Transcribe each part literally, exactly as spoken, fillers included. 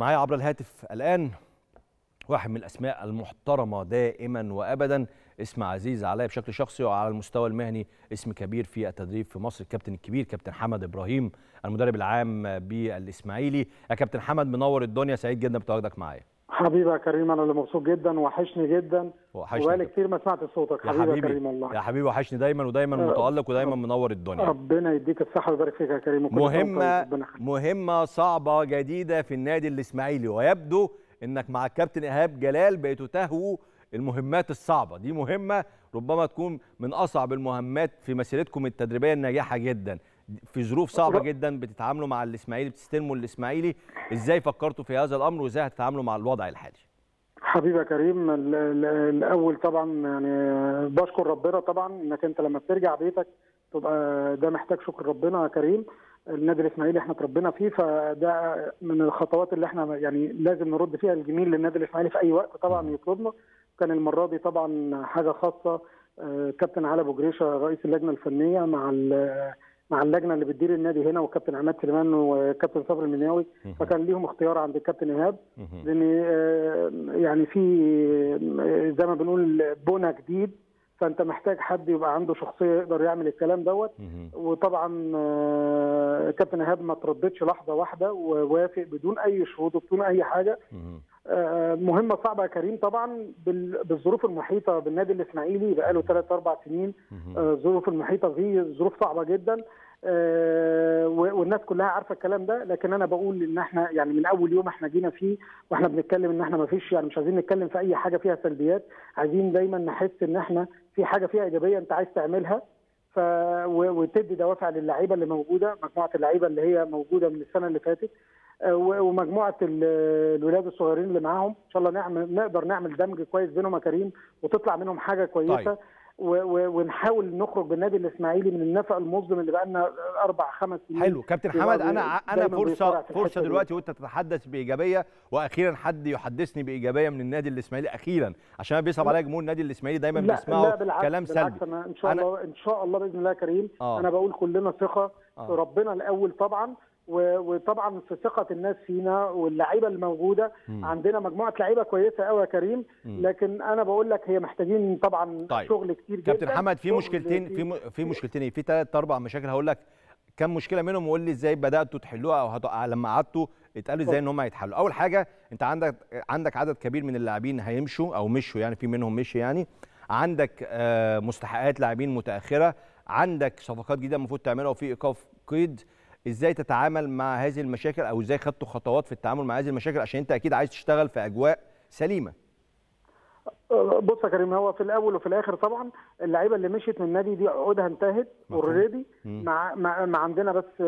معايا عبر الهاتف الآن واحد من الأسماء المحترمة دائما وأبدا، اسم عزيز عليا بشكل شخصي وعلى المستوى المهني، اسم كبير في التدريب في مصر، الكابتن الكبير كابتن حمد إبراهيم المدرب العام بالإسماعيلي. يا كابتن حمد منور الدنيا، سعيد جدا بتواجدك معايا. حبيبي يا كريم، انا اللي مبسوط جدا، وحشني جدا وبقالي كتير ما سمعت صوتك. يا حبيبي حبيبي يا كريم والله. يا حبيبي وحشني دايما ودايما متألق ودايما منور الدنيا. ربنا يديك الصحة ويبارك فيك يا كريم. مهمة مهمة صعبة جديدة في النادي الإسماعيلي، ويبدو انك مع الكابتن إيهاب جلال بقيتوا تهووا المهمات الصعبة دي. مهمة ربما تكون من أصعب المهمات في مسيرتكم التدريبية الناجحة جدا، في ظروف صعبة جدا بتتعاملوا مع الإسماعيلي، بتستلموا الإسماعيلي. ازاي فكرتوا في هذا الأمر وازاي هتتعاملوا مع الوضع الحالي؟ حبيبي يا كريم، الأول طبعا يعني بشكر ربنا طبعا انك انت لما بترجع بيتك تبقى ده محتاج شكر ربنا يا كريم. النادي الاسماعيلي احنا اتربينا فيه، فده من الخطوات اللي احنا يعني لازم نرد فيها الجميل للنادي الاسماعيلي في اي وقت طبعا يطلبنا. كان المره دي طبعا حاجه خاصه، كابتن علي ابو جريشه رئيس اللجنه الفنيه مع مع اللجنه اللي بتدير النادي هنا، وكابتن عماد سليمان وكابتن صبري المنياوي، فكان ليهم اختيار عند الكابتن ايهاب، لان يعني في زي ما بنقول بنى جديد، فانت محتاج حد يبقى عنده شخصيه يقدر يعمل الكلام دوت. وطبعا كابتن ايهاب ما ترددش لحظه واحده ووافق بدون اي شروط وبدون اي حاجه. مهمه صعبه يا كريم طبعا بالظروف المحيطه بالنادي الاسماعيلي، بقاله ثلاث اربع سنين الظروف المحيطه فيه ظروف صعبه جدا، والناس كلها عارفه الكلام ده. لكن انا بقول ان احنا يعني من اول يوم احنا جينا فيه واحنا بنتكلم ان احنا ما فيش، يعني مش عايزين نتكلم في اي حاجه فيها سلبيات، عايزين دايما نحس ان احنا في حاجه فيها ايجابيه انت عايز تعملها، ف وتدي دوافع للعيبه اللي موجوده، مجموعه اللعيبه اللي هي موجوده من السنه اللي فاتت، ومجموعه الولاد الصغيرين اللي معاهم، ان شاء الله نعمل نقدر نعمل دمج كويس بينهم يا كريم وتطلع منهم حاجه كويسه. طيب. ونحاول نخرج بالنادي الاسماعيلي من النفق المظلم اللي بقى لنا اربع خمس سنين. حلو كابتن حمد، انا انا فرصه فرصه دلوقتي وانت تتحدث بايجابيه، واخيرا حد يحدثني بايجابيه من النادي الاسماعيلي اخيرا، عشان انا بيصعب عليا جمهور النادي الاسماعيلي دايما بيسمعوا كلام سلبي. بالعكس أنا ان شاء الله ان شاء الله باذن الله يا كريم. آه. انا بقول كلنا ثقه آه. في ربنا الاول طبعا، وطبعا في ثقه الناس فينا واللعيبه الموجوده. م. عندنا مجموعه لعيبه كويسه قوي يا كريم، م. لكن انا بقول لك هي محتاجين طبعا طيب. شغل كتير جدا. كابتن حمد، في مشكلتين في في مشكلتين في ثلاث اربع مشاكل، هقول لك كم مشكله منهم وقول لي ازاي بداتوا تحلوها، او هتق... لما قعدتوا اتقالوا ازاي ان هم هيتحلوا. اول حاجه، انت عندك عندك عدد كبير من اللاعبين هيمشوا او مشوا، يعني في منهم مشي، يعني عندك آه مستحقات لاعبين متاخره، عندك صفقات جديده المفروض تعملها، وفي ايقاف قيد. ازاي تتعامل مع هذه المشاكل، او ازاي خدتوا خطوات في التعامل مع هذه المشاكل، عشان انت اكيد عايز تشتغل في اجواء سليمه؟ بص يا كريم، هو في الاول وفي الاخر طبعا اللعيبه اللي مشيت من النادي دي عقودها انتهت اوريدي. مع, مع مع عندنا بس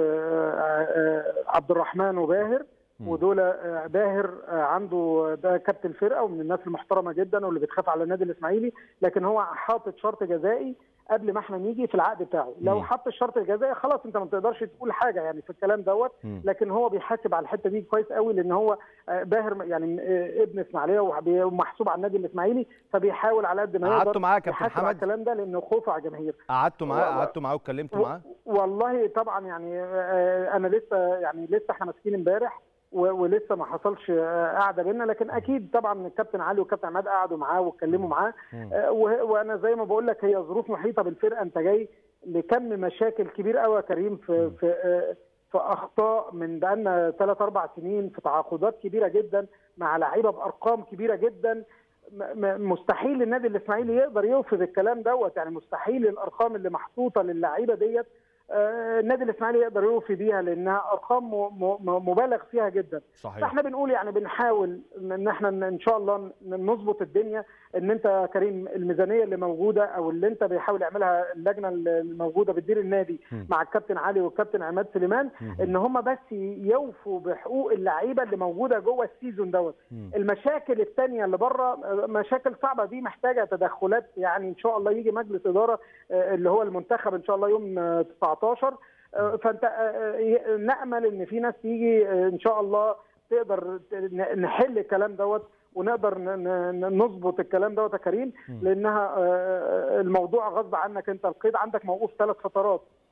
عبد الرحمن وباهر، ودول باهر عنده ده كابتن فرقه ومن الناس المحترمه جدا واللي بتخاف على النادي الاسماعيلي، لكن هو حاطط شرط جزائي قبل ما احنا نيجي في العقد بتاعه. لو حط الشرط الجزائي خلاص انت ما بتقدرش تقول حاجه يعني في الكلام دوت، لكن هو بيحاسب على الحته دي كويس قوي، لان هو باهر يعني ابن اسماعيليه ومحسوب على النادي الاسماعيلي، فبيحاول على قد ما يقدر. قعدتوا معاه كابتن حمد الكلام ده لانه خوف على الجماهير. قعدتوا معاه قعدتوا معاه واتكلمتوا معاه؟ والله طبعا يعني انا لسه يعني لسه احنا ماسكين امبارح ولسه ما حصلش قعده بينا، لكن اكيد طبعا الكابتن علي والكابتن عماد قعدوا معاه واتكلموا معاه. وانا زي ما بقول لك هي ظروف محيطه بالفرقه، انت جاي لكم مشاكل كبير قوي يا كريم في في في اخطاء من بقالنا ثلاث اربع سنين، في تعاقدات كبيره جدا مع لعيبه بارقام كبيره جدا. مستحيل النادي الاسماعيلي يقدر يوفي بالكلام دوت، يعني مستحيل الارقام اللي محطوطه للعيبه ديت النادي الاسماعيلي يقدر يوفي بيها، لانها ارقام مبالغ فيها جدا. صحيح. فاحنا بنقول يعني بنحاول ان احنا ان شاء الله نظبط الدنيا، ان انت يا كريم الميزانيه اللي موجوده او اللي انت بيحاول يعملها اللجنه الموجوده بتدير النادي م. مع الكابتن علي والكابتن عماد سليمان، م. ان هم بس يوفوا بحقوق اللعيبه اللي موجوده جوه السيزون دوت. المشاكل الثانيه اللي بره مشاكل صعبه دي محتاجه تدخلات، يعني ان شاء الله يجي مجلس اداره اللي هو المنتخب ان شاء الله يوم تسعتاشر، فانت نامل ان في ناس تيجي ان شاء الله تقدر نحل الكلام دوت ونقدر نظبط الكلام دوت يا كريم، لانها الموضوع غصب عنك، انت القيد عندك موقوف ثلاث فترات،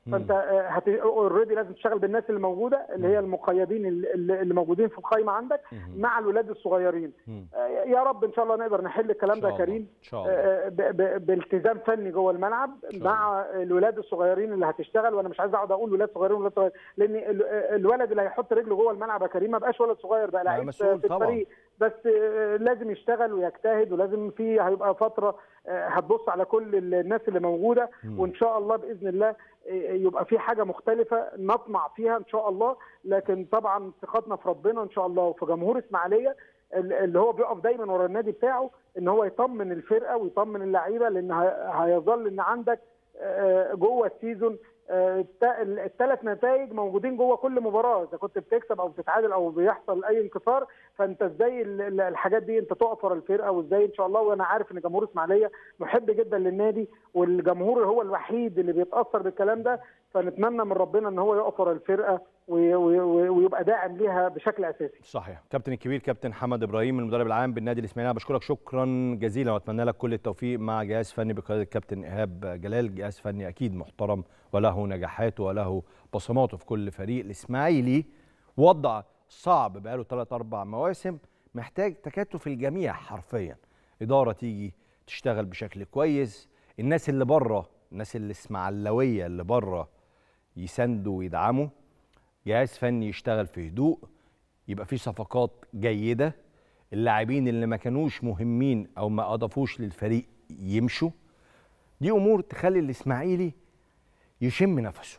فانت اوريدي لازم تشتغل بالناس اللي موجوده اللي هي المقيدين اللي, اللي موجودين في القائمه عندك مع الولاد الصغيرين. يا رب ان شاء الله نقدر نحل الكلام ده يا كريم بالتزام فني جوه الملعب مع الولاد الصغيرين اللي هتشتغل. وانا مش عايز اقعد اقول ولاد صغيرين ولاد صغيرين، لان الولد اللي هيحط رجله جوه الملعب يا كريم ما بقاش ولد صغير، بقى لعيب في الفريق، بس لازم يشتغل ويجتهد، ولازم في هيبقى فتره هتبص على كل الناس اللي موجوده، وان شاء الله باذن الله يبقى في حاجه مختلفه نطمع فيها ان شاء الله. لكن طبعا ثقتنا في ربنا ان شاء الله وفي جمهور اسماعيليه اللي هو بيقف دايما ورا النادي بتاعه، ان هو يطمن الفرقه ويطمن اللعيبه، لان هيظل ان عندك جوه السيزون الثلاث نتائج موجودين جوه كل مباراه، اذا كنت بتكسب او بتتعادل او بيحصل اي انتصار، فانت ازاي الحاجات دي انت تقف ورا الفرقه وازاي ان شاء الله. وانا عارف ان جمهور اسماعيليه محب جدا للنادي، والجمهور هو الوحيد اللي بيتاثر بالكلام ده، فنتمنى من ربنا ان هو يقف ورا الفرقه ويبقى داعم ليها بشكل اساسي. صحيح. كابتن الكبير كابتن حمد ابراهيم المدرب العام بالنادي الاسماعيلي، انا بشكرك شكرا جزيلا واتمنى لك كل التوفيق مع جهاز فني بقياده الكابتن ايهاب جلال، جهاز فني اكيد محترم وله نجاحاته وله بصماته في كل فريق. الاسماعيلي وضع صعب بقاله ثلاث اربع مواسم، محتاج تكاتف الجميع حرفيا، اداره تيجي تشتغل بشكل كويس، الناس اللي بره، الناس الاسماعيلاويه اللي بره يساندوا ويدعموا، جهاز فني يشتغل في هدوء، يبقى في صفقات جيده، اللاعبين اللي ما كانوش مهمين او ما اضافوش للفريق يمشوا. دي امور تخلي الاسماعيلي يشم نفسه.